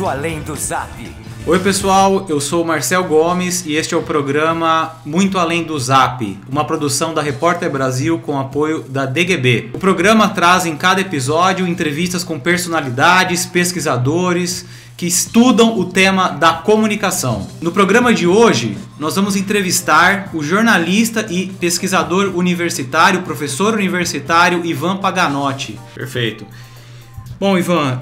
Muito Além do Zap. Oi pessoal, eu sou o Marcel Gomes e este é o programa Muito Além do Zap, uma produção da Repórter Brasil com apoio da DGB. O programa traz em cada episódio entrevistas com personalidades, pesquisadores que estudam o tema da comunicação. No programa de hoje, nós vamos entrevistar o jornalista e pesquisador universitário, professor universitário Ivan Paganotti. Perfeito. Bom, Ivan,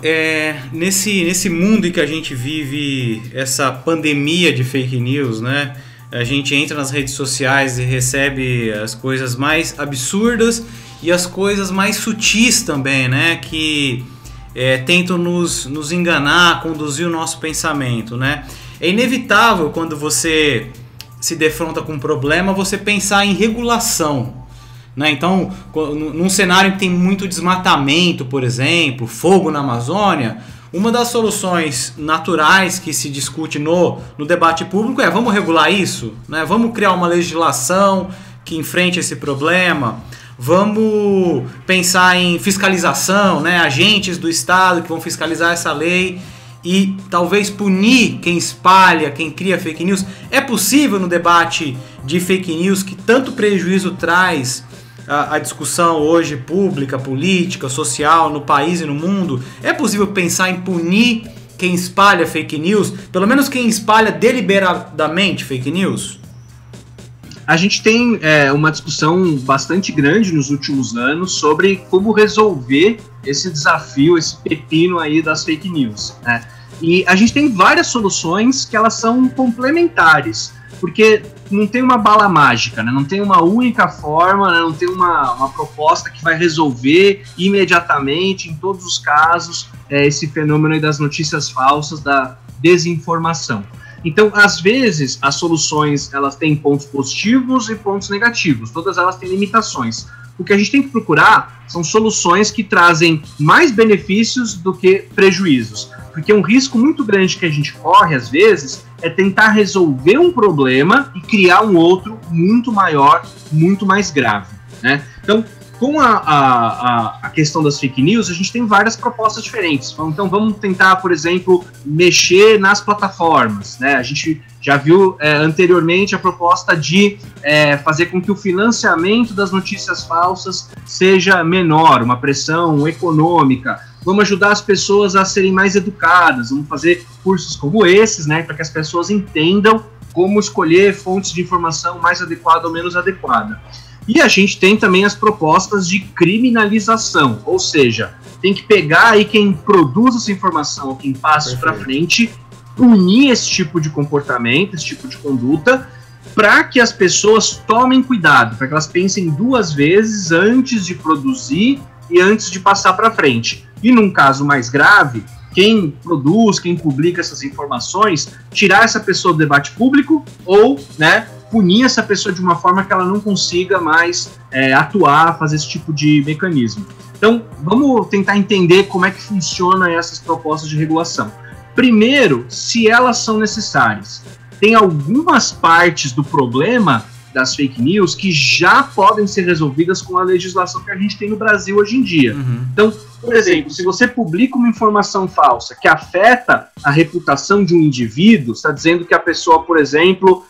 nesse mundo em que a gente vive essa pandemia de fake news, né? A gente entra nas redes sociais e recebe as coisas mais absurdas e as coisas mais sutis também, né? Que tentam nos enganar, conduzir o nosso pensamento, né? É inevitável quando você se defronta com um problema, você pensar em regulação. Né? Então, num cenário que tem muito desmatamento, por exemplo, fogo na Amazônia, uma das soluções naturais que se discute no debate público é: vamos regular isso? Né? Vamos criar uma legislação que enfrente esse problema? Vamos pensar em fiscalização, né? Agentes do Estado que vão fiscalizar essa lei e talvez punir quem espalha, quem cria fake news. É possível no debate de fake news que tanto prejuízo traz a discussão hoje pública, política, social, no país e no mundo, é possível pensar em punir quem espalha fake news? Pelo menos quem espalha deliberadamente fake news? A gente tem uma discussão bastante grande nos últimos anos sobre como resolver esse desafio, esse pepino aí das fake news, né? E a gente tem várias soluções que elas são complementares, porque não tem uma bala mágica, né? Não tem uma única forma, né? Não tem uma proposta que vai resolver imediatamente, em todos os casos, esse fenômeno aí das notícias falsas, da desinformação. Então, às vezes, as soluções elas têm pontos positivos e pontos negativos, todas elas têm limitações. O que a gente tem que procurar são soluções que trazem mais benefícios do que prejuízos, porque um risco muito grande que a gente corre, às vezes, é tentar resolver um problema e criar um outro muito maior, muito mais grave, né? Então, com a questão das fake news, a gente tem várias propostas diferentes. Então, vamos tentar, por exemplo, mexer nas plataformas, né? A gente já viu anteriormente a proposta de fazer com que o financiamento das notícias falsas seja menor, uma pressão econômica. Vamos ajudar as pessoas a serem mais educadas, vamos fazer cursos como esses, né, para que as pessoas entendam como escolher fontes de informação mais adequada ou menos adequada. E a gente tem também as propostas de criminalização, ou seja, tem que pegar aí quem produz essa informação, ou quem passa para frente, punir esse tipo de comportamento, esse tipo de conduta, para que as pessoas tomem cuidado, para que elas pensem duas vezes antes de produzir e antes de passar para frente. E num caso mais grave, quem produz, quem publica essas informações, tirar essa pessoa do debate público ou, né, punir essa pessoa de uma forma que ela não consiga mais atuar, fazer esse tipo de mecanismo. Então, vamos tentar entender como é que funcionam essas propostas de regulação. Primeiro, se elas são necessárias. Tem algumas partes do problema das fake news que já podem ser resolvidas com a legislação que a gente tem no Brasil hoje em dia. Uhum. Então, por exemplo, se você publica uma informação falsa que afeta a reputação de um indivíduo, está dizendo que a pessoa, por exemplo,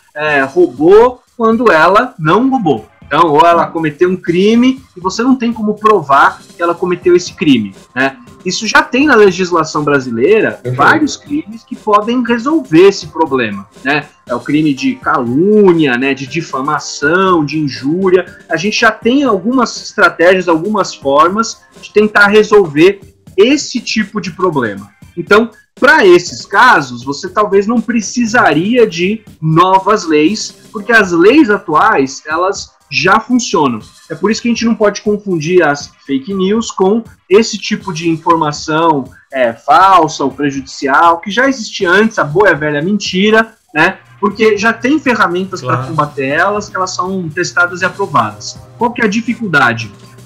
roubou quando ela não roubou. Então, ou ela cometeu um crime e você não tem como provar que ela cometeu esse crime, né? Isso já tem na legislação brasileira vários crimes que podem resolver esse problema, né? É o crime de calúnia, né, de difamação, de injúria. A gente já tem algumas estratégias, algumas formas de tentar resolver esse tipo de problema. Então, para esses casos, você talvez não precisaria de novas leis, porque as leis atuais, elas já funcionam. É por isso que a gente não pode confundir as fake news com esse tipo de informação falsa ou prejudicial, que já existia antes, a boa e a velha mentira, né? Porque já tem ferramentas para combater elas, que elas são testadas e aprovadas. Qual que é a dificuldade?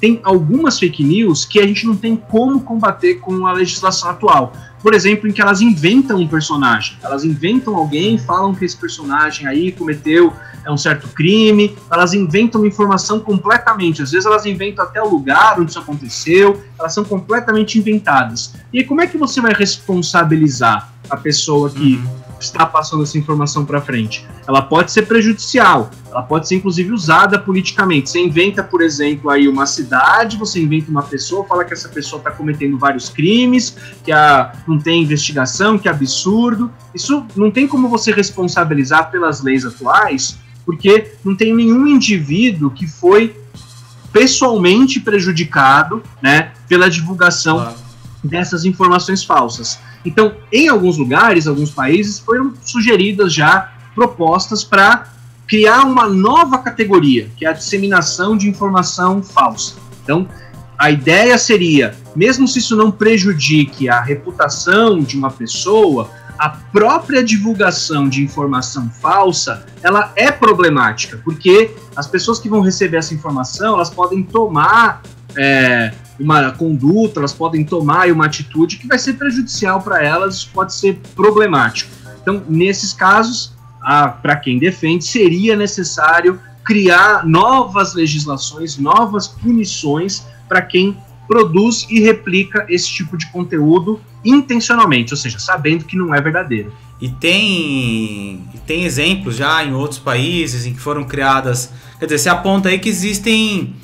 tem algumas fake news que a gente não tem como combater com a legislação atual. Por exemplo, em que elas inventam um personagem. Elas inventam alguém, falam que esse personagem aí cometeu um certo crime, elas inventam uma informação completamente. Às vezes elas inventam até o lugar onde isso aconteceu, elas são completamente inventadas. E aí, como é que você vai responsabilizar a pessoa que está passando essa informação para frente? Ela pode ser prejudicial, ela pode ser inclusive usada politicamente. Você inventa, por exemplo, aí uma cidade, você inventa uma pessoa, fala que essa pessoa está cometendo vários crimes, que não tem investigação, que é absurdo. Isso não tem como você responsabilizar pelas leis atuais, porque não tem nenhum indivíduo que foi pessoalmente prejudicado, né, pela divulgação dessas informações falsas. Então, em alguns lugares, alguns países, foram sugeridas já propostas para criar uma nova categoria, que é a disseminação de informação falsa. Então, a ideia seria, mesmo se isso não prejudique a reputação de uma pessoa, a própria divulgação de informação falsa, ela é problemática, porque as pessoas que vão receber essa informação, elas podem tomar uma conduta, elas podem tomar uma atitude que vai ser prejudicial para elas, isso pode ser problemático. Então, nesses casos, para quem defende, seria necessário criar novas legislações, novas punições para quem produz e replica esse tipo de conteúdo intencionalmente, ou seja, sabendo que não é verdadeiro. E tem exemplos já em outros países em que foram criadas, quer dizer, você aponta aí que existem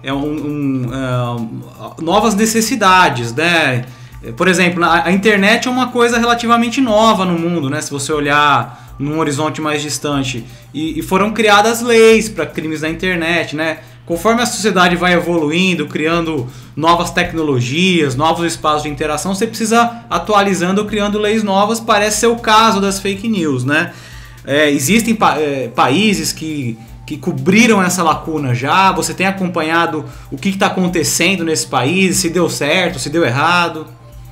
novas necessidades, né? Por exemplo, a internet é uma coisa relativamente nova no mundo, né? Se você olhar num horizonte mais distante, e foram criadas leis para crimes na internet, né? Conforme a sociedade vai evoluindo, criando novas tecnologias, novos espaços de interação, você precisa atualizando ou criando leis novas. Parece ser o caso das fake news, né? Existem países que cobriram essa lacuna já. Você tem acompanhado o que está acontecendo nesse país, se deu certo, se deu errado?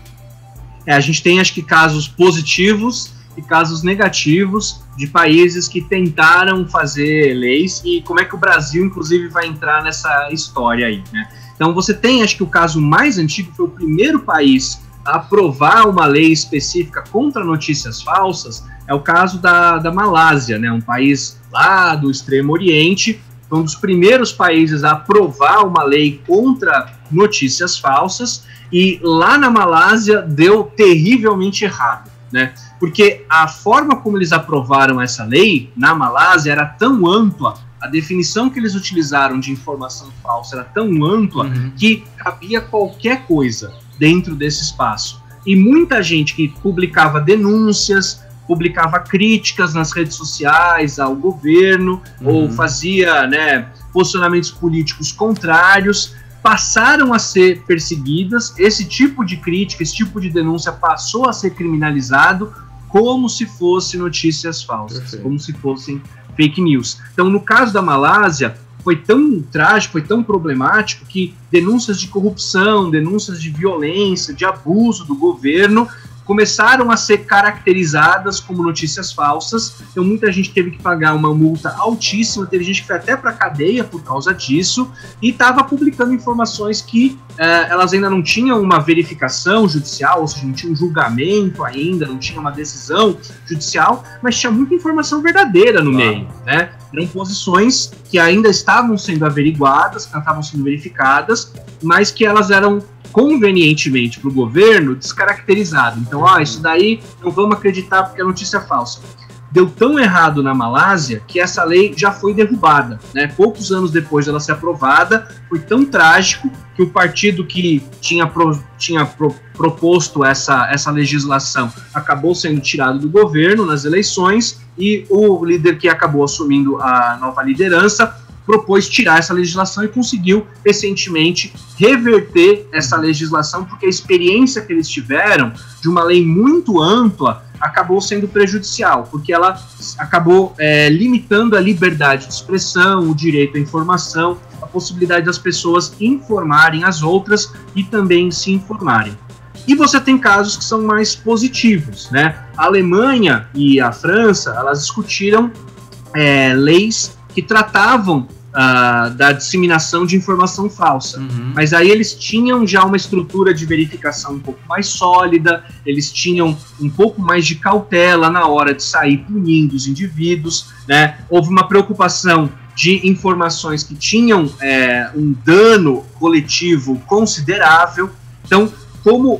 A gente tem, acho que, casos positivos e casos negativos de países que tentaram fazer leis, e como é que o Brasil, inclusive, vai entrar nessa história aí, né? Então você tem, acho que o caso mais antigo, foi o primeiro país a aprovar uma lei específica contra notícias falsas, é o caso da Malásia, né? Um país lá do Extremo Oriente, foi um dos primeiros países a aprovar uma lei contra notícias falsas, e lá na Malásia deu terrivelmente errado, né? Porque a forma como eles aprovaram essa lei na Malásia era tão ampla, a definição que eles utilizaram de informação falsa era tão ampla que cabia qualquer coisa dentro desse espaço. E muita gente que publicava denúncias, publicava críticas nas redes sociais ao governo, ou fazia, né, posicionamentos políticos contrários, passaram a ser perseguidas. Esse tipo de crítica, esse tipo de denúncia passou a ser criminalizado como se fosse notícias falsas, como se fossem fake news. Então, no caso da Malásia, foi tão trágico, foi tão problemático que denúncias de corrupção, denúncias de violência, de abuso do governo começaram a ser caracterizadas como notícias falsas. Então muita gente teve que pagar uma multa altíssima, teve gente que foi até para cadeia por causa disso, e estava publicando informações que elas ainda não tinham uma verificação judicial, ou seja, não tinha um julgamento ainda, não tinha uma decisão judicial, mas tinha muita informação verdadeira no meio, né? Eram posições que ainda estavam sendo averiguadas, que estavam sendo verificadas, mas que elas eram convenientemente para o governo descaracterizado. Então, isso daí não vamos acreditar porque é notícia falsa. Deu tão errado na Malásia que essa lei já foi derrubada, né? Poucos anos depois dela ser aprovada, foi tão trágico que o partido que tinha proposto essa legislação acabou sendo tirado do governo nas eleições, e o líder que acabou assumindo a nova liderança propôs tirar essa legislação e conseguiu recentemente reverter essa legislação, porque a experiência que eles tiveram de uma lei muito ampla acabou sendo prejudicial, porque ela acabou limitando a liberdade de expressão, o direito à informação, a possibilidade das pessoas informarem as outras e também se informarem. E você tem casos que são mais positivos, né? A Alemanha e a França, elas discutiram leis que tratavam da disseminação de informação falsa. Mas aí eles tinham já uma estrutura de verificação um pouco mais sólida, eles tinham um pouco mais de cautela na hora de sair punindo os indivíduos, né? Houve uma preocupação de informações que tinham um dano coletivo considerável. Então, como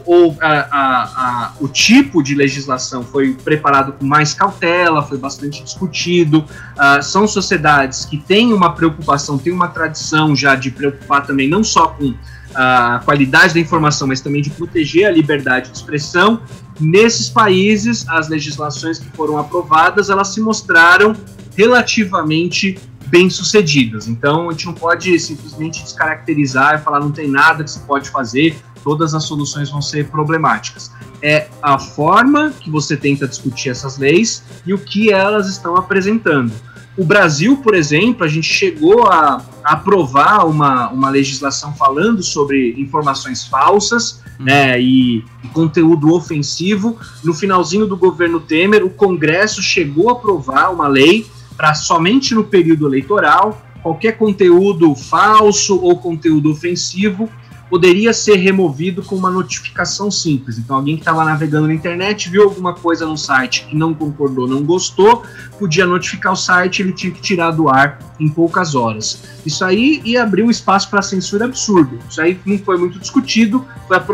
o tipo de legislação foi preparado com mais cautela, foi bastante discutido, são sociedades que têm uma preocupação, têm uma tradição já de preocupar também não só com a qualidade da informação, mas também de proteger a liberdade de expressão. Nesses países, as legislações que foram aprovadas, elas se mostraram relativamente bem-sucedidas. Então, a gente não pode simplesmente descaracterizar e falar não tem nada que se pode fazer, todas as soluções vão ser problemáticas. É a forma que você tenta discutir essas leis e o que elas estão apresentando. O Brasil, por exemplo, a gente chegou a aprovar uma legislação falando sobre informações falsas, né, e conteúdo ofensivo. No finalzinho do governo Temer, o Congresso chegou a aprovar uma lei para somente no período eleitoral, qualquer conteúdo falso ou conteúdo ofensivo poderia ser removido com uma notificação simples. Então, alguém que estava navegando na internet, viu alguma coisa no site que não concordou, não gostou, podia notificar o site, ele tinha que tirar do ar em poucas horas. Isso aí ia abrir um espaço para censura absurdo. Isso aí não foi muito discutido,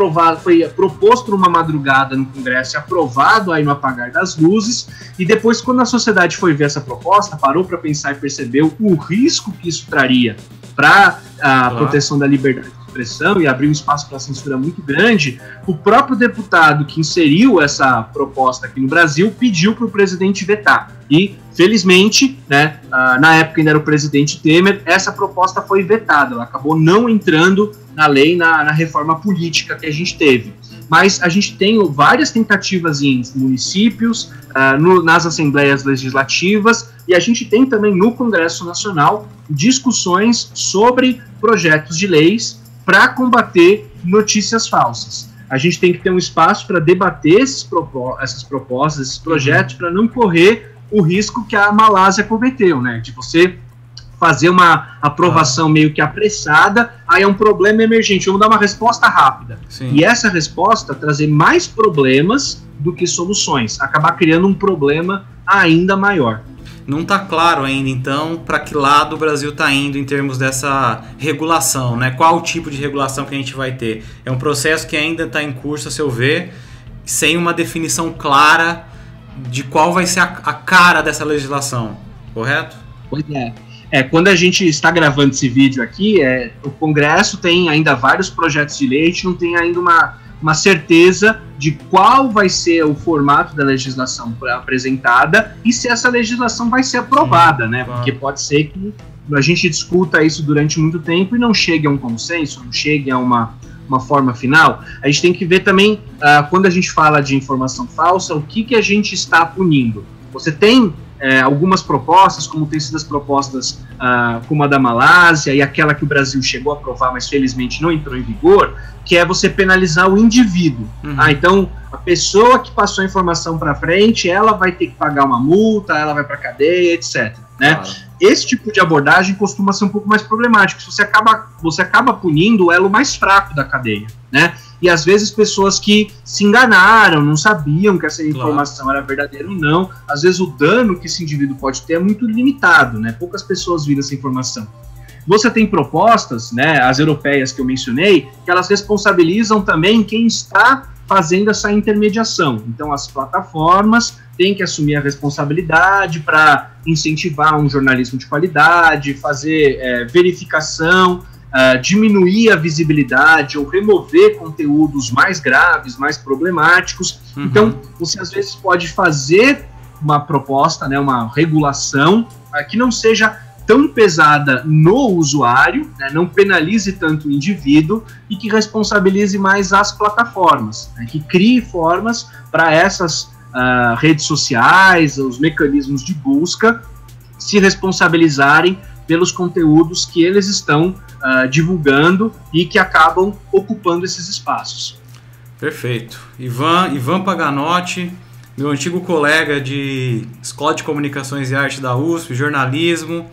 foi proposto numa madrugada no Congresso, aprovado aí no apagar das luzes, e depois, quando a sociedade foi ver essa proposta, parou para pensar e percebeu o risco que isso traria para a proteção da liberdade de expressão e abriu um espaço para censura muito grande. O próprio deputado que inseriu essa proposta aqui no Brasil pediu para o presidente vetar. E, felizmente, né, na época ainda era o presidente Temer, essa proposta foi vetada. Ela acabou não entrando na lei, na reforma política que a gente teve. Mas a gente tem várias tentativas em municípios, nas assembleias legislativas, e a gente tem também no Congresso Nacional discussões sobre projetos de leis para combater notícias falsas. A gente tem que ter um espaço para debater essas propostas, esses projetos, para não correr o risco que a Malásia cometeu, né? De você fazer uma aprovação meio que apressada, aí é um problema emergente, vamos dar uma resposta rápida. Sim. E essa resposta trazer mais problemas do que soluções, acabar criando um problema ainda maior. Não está claro ainda, então, para que lado o Brasil está indo em termos dessa regulação, né? Qual o tipo de regulação que a gente vai ter? É um processo que ainda está em curso, a seu ver, sem uma definição clara de qual vai ser a cara dessa legislação, correto? Pois é. Quando a gente está gravando esse vídeo aqui, o Congresso tem ainda vários projetos de lei, a gente não tem ainda uma certeza de qual vai ser o formato da legislação apresentada e se essa legislação vai ser aprovada, né? Claro. Porque pode ser que a gente discuta isso durante muito tempo e não chegue a um consenso, não chegue a uma forma final. A gente tem que ver também, quando a gente fala de informação falsa, o que a gente está punindo. Você tem algumas propostas, como tem sido as propostas como a da Malásia e aquela que o Brasil chegou a aprovar, mas felizmente não entrou em vigor, que é você penalizar o indivíduo. Então, a pessoa que passou a informação para frente, ela vai ter que pagar uma multa, ela vai para cadeia, etc. Né? Claro. Esse tipo de abordagem costuma ser um pouco mais problemático. Você acaba punindo o elo mais fraco da cadeia, né? E às vezes pessoas que se enganaram, não sabiam que essa informação era verdadeira ou não. Às vezes o dano que esse indivíduo pode ter é muito limitado, né? Poucas pessoas viram essa informação. Você tem propostas, né, as europeias que eu mencionei, que elas responsabilizam também quem está fazendo essa intermediação. Então as plataformas têm que assumir a responsabilidade para incentivar um jornalismo de qualidade, fazer verificação, diminuir a visibilidade ou remover conteúdos mais graves, mais problemáticos. Então, você às vezes pode fazer uma proposta, né, uma regulação que não seja tão pesada no usuário, né, não penalize tanto o indivíduo e que responsabilize mais as plataformas, né, que crie formas para essas redes sociais, os mecanismos de busca se responsabilizarem pelos conteúdos que eles estão divulgando e que acabam ocupando esses espaços. Perfeito. Ivan Paganotti, meu antigo colega de Escola de Comunicações e Arte da USP, jornalismo,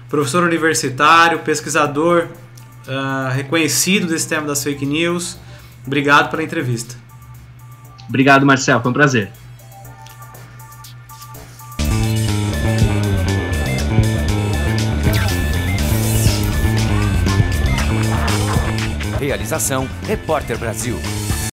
professor universitário, pesquisador reconhecido desse tema das fake news. Obrigado pela entrevista. Obrigado, Marcel, foi um prazer. Realização Repórter Brasil.